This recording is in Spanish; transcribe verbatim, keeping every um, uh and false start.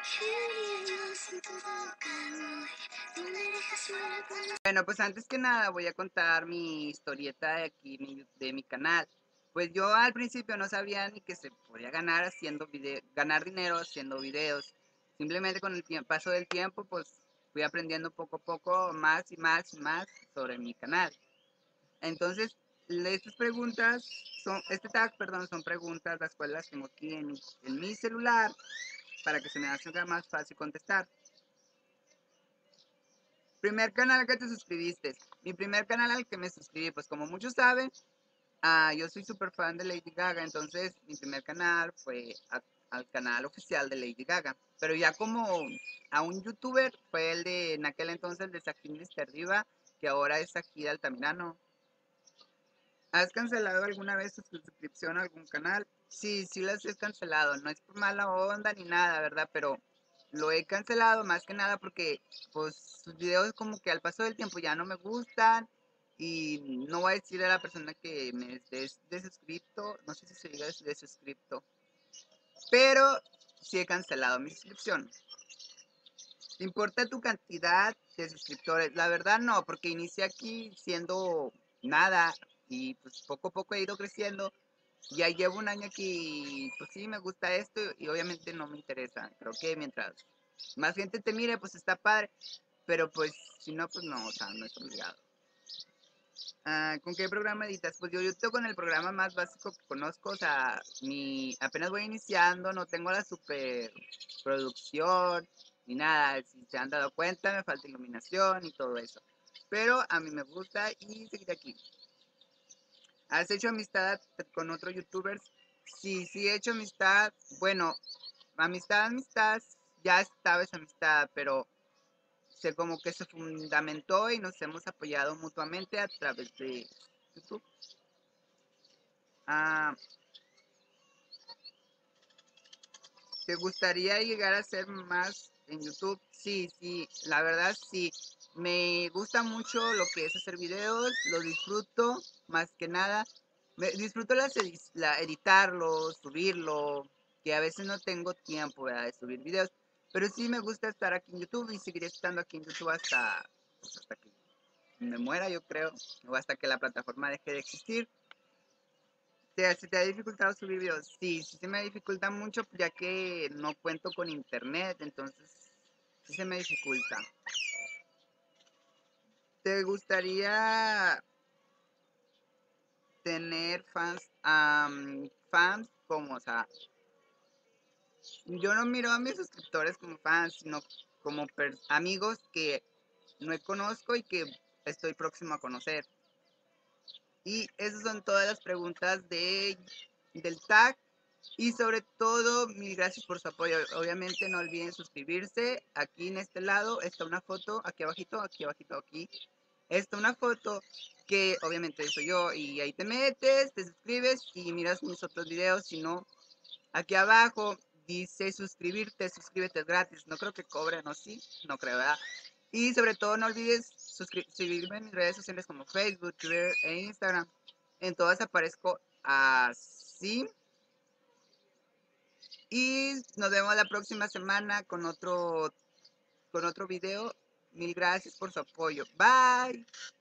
Bueno, pues antes que nada voy a contar mi historieta de aquí, mi- de mi canal. Pues yo al principio no sabía ni que se podía ganar haciendo video, ganar dinero haciendo videos. Simplemente con el tiemp- paso del tiempo, pues fui aprendiendo poco a poco más y más y más sobre mi canal. Entonces, le- estas preguntas son, este tag, perdón, son preguntas las cuales las tengo aquí en mi, en mi celular para que se me haga más fácil contestar. Primer canal al que te suscribiste. Mi primer canal al que me suscribí, pues como muchos saben, ah, yo soy súper fan de Lady Gaga, entonces mi primer canal fue a- al canal oficial de Lady Gaga. Pero ya como a un youtuber fue el de, en aquel entonces, de Sakin mister Diva, que ahora es Sakira Altamirano. ¿Has cancelado alguna vez tu suscripción a algún canal? Sí, sí las he cancelado. No es por mala onda ni nada, ¿verdad? Pero lo he cancelado más que nada porque pues sus videos como que al paso del tiempo ya no me gustan y no voy a decir a la persona que me des desuscripto, no sé si se diga desuscripto, pero sí he cancelado mi suscripción. ¿Te importa tu cantidad de suscriptores? La verdad no, porque inicié aquí siendo nada y pues poco a poco he ido creciendo. Ya llevo un año aquí y pues sí me gusta esto y obviamente no me interesa. Creo que mientras más gente te mire pues está padre, pero pues si no pues no, o sea, no es obligado. Ah, ¿con qué programa editas? Pues yo, yo estoy con el programa más básico que conozco, o sea, mi, apenas voy iniciando, no tengo la super producción ni nada, si se han dado cuenta me falta iluminación y todo eso, pero a mí me gusta y seguir aquí. ¿Has hecho amistad con otros youtubers? Sí, sí he hecho amistad, bueno, amistad, amistad, ya estaba esa amistad, pero se como que se fundamentó y nos hemos apoyado mutuamente a través de YouTube. Ah, ¿te gustaría llegar a ser más en YouTube? Sí, sí, la verdad sí. Me gusta mucho lo que es hacer videos, lo disfruto más que nada. Me, disfruto las edi la, editarlo, subirlo, que a veces no tengo tiempo, ¿verdad?, de subir videos. Pero sí me gusta estar aquí en YouTube y seguiré estando aquí en YouTube hasta, pues, hasta que me muera, yo creo, o hasta que la plataforma deje de existir. ¿Te, ¿Se te ha dificultado subir videos? Sí, sí se me dificulta mucho ya que no cuento con internet, entonces sí se me dificulta. ¿Te gustaría tener fans, um, fans como, o sea, yo no miro a mis suscriptores como fans, sino como amigos que no conozco y que estoy próximo a conocer? Y esas son todas las preguntas de, del tag. Y sobre todo, mil gracias por su apoyo. Obviamente no olviden suscribirse. Aquí en este lado está una foto, aquí abajito, aquí abajito, aquí. Está una foto que obviamente soy yo y ahí te metes, te suscribes y miras mis otros videos. Si no, aquí abajo dice suscribirte, suscríbete, es gratis. No creo que cobren, ¿no? Sí, no creo, ¿verdad? Y sobre todo no olvides suscribirme en mis redes sociales como Facebook, Twitter e Instagram. En todas aparezco así. Y nos vemos la próxima semana con otro, con otro video. Mil gracias por su apoyo. Bye.